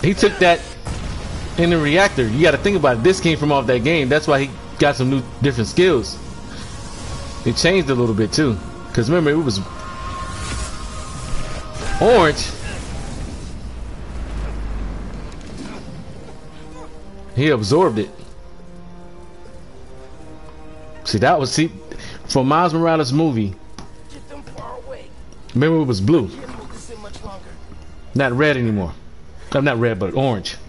He took that in the reactor. You got to think about it. This came from off that game. That's why he got some new, different skills. It changed a little bit too. Cause remember, it was orange. He absorbed it. See, that was for Miles Morales movie. Remember, it was blue, not red anymore. Not red, but orange.